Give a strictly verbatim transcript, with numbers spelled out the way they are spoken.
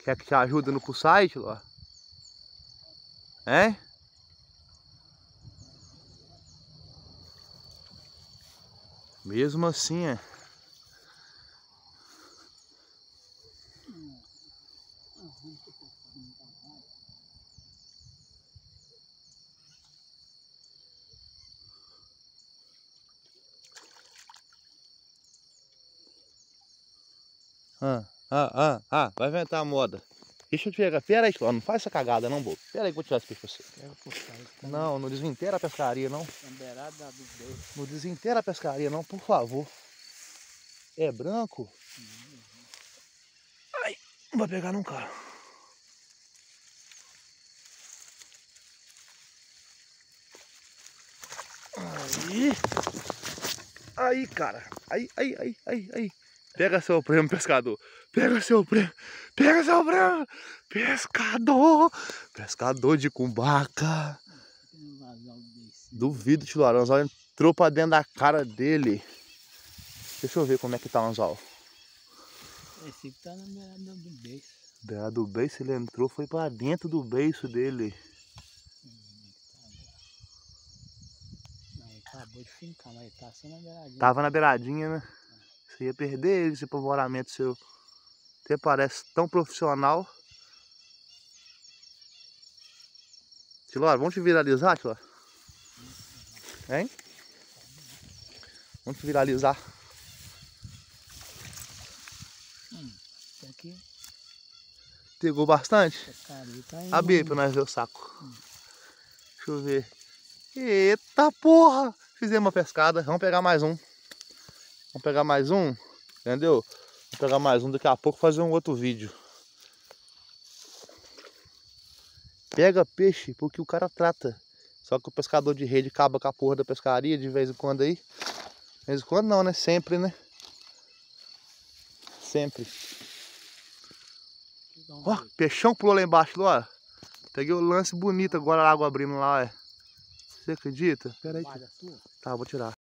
Quer que te ajude no pro site, Ló? Hein? Mesmo assim, é. Ah, ah, ah, ah, vai inventar a moda. Deixa eu te pegar. Pera aí, Ló, não faz essa cagada não, bobo. Pera aí que eu vou tirar esse peixe pra você. Não, não desinteira a pescaria não. Não desinteira a pescaria não, por favor. É branco? Ai, não vai pegar não, cara. Aí. Aí, cara. Aí, aí, aí, aí, aí. Pega seu prêmio, pescador. Pega seu prêmio. Pega seu prêmio. Pescador. Pescador de cumbaca. Duvido, tio Larão. O anzol entrou pra dentro da cara dele. Deixa eu ver como é que tá o anzol. Esse que tá na beirada do beiço. Beirada do beiço, ele entrou, foi pra dentro do beiço dele. Não, ele acabou de fincar, mas ele tá só na beiradinha. Tava na beiradinha, né? Você ia perder ele, esse apavoramento seu. Até parece tão profissional. Tilora, vamos te viralizar, Tilora? Hein? Vamos te viralizar. Hum, isso aqui. Pegou bastante? Tá Abre aí pra nós ver o saco. Hum. Deixa eu ver. Eita porra! Fizemos uma pescada. Vamos pegar mais um. Vamos pegar mais um. Entendeu? Vamos pegar mais um daqui a pouco, fazer um outro vídeo. Pega peixe porque o cara trata. Só que o pescador de rede acaba com a porra da pescaria de vez em quando aí. De vez em quando não, né? Sempre, né? Sempre. Ó, peixão pulou lá embaixo, ó. Peguei o lance bonito agora, a água abrindo lá, é. Você acredita? Pera aí. Tá, vou tirar.